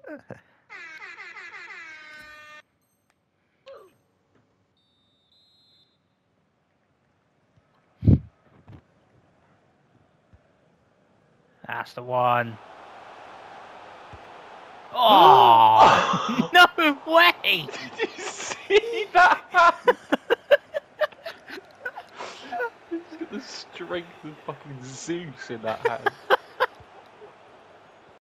That's the one. Oh, no way! Did you see that? He's got the strength of fucking Zeus in that hand.